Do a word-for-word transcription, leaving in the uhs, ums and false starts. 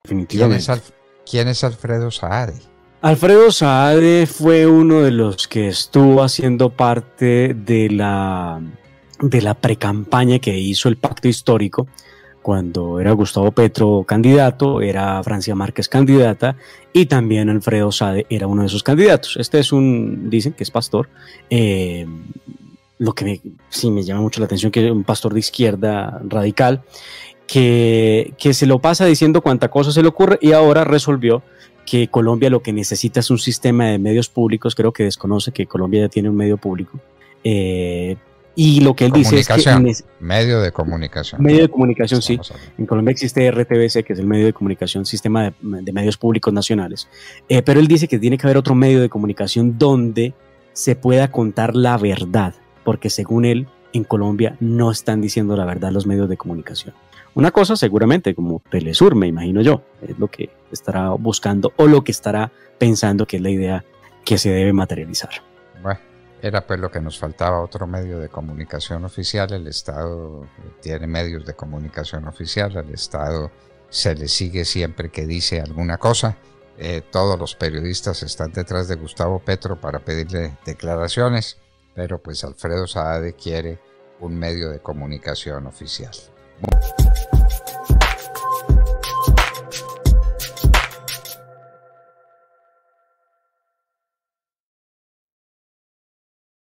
¿Quién es, definitivamente. Alf ¿Quién es Alfredo Saade? Alfredo Saade fue uno de los que estuvo haciendo parte de la, de la precampaña que hizo el Pacto Histórico, cuando era Gustavo Petro candidato, era Francia Márquez candidata, y también Alfredo Saade era uno de sus candidatos. Este es un, dicen que es pastor, eh, lo que me, sí me llama mucho la atención, que es un pastor de izquierda radical, que, que se lo pasa diciendo cuánta cosa se le ocurre, y ahora resolvió que Colombia lo que necesita es un sistema de medios públicos. Creo que desconoce que Colombia ya tiene un medio público. Eh, y lo que él dice es que... Medio de comunicación. Medio de comunicación, sí. En Colombia existe R T V C, que es el medio de comunicación, sistema de, de medios públicos nacionales. Eh, pero él dice que tiene que haber otro medio de comunicación donde se pueda contar la verdad, porque según él, en Colombia no están diciendo la verdad los medios de comunicación. Una cosa seguramente como Telesur, me imagino yo, es lo que estará buscando o lo que estará pensando que es la idea que se debe materializar. Bueno, era pues lo que nos faltaba, otro medio de comunicación oficial. El Estado tiene medios de comunicación oficial, al Estado se le sigue siempre que dice alguna cosa. Eh, todos los periodistas están detrás de Gustavo Petro para pedirle declaraciones, pero pues Alfredo Saade quiere un medio de comunicación oficial. Bueno.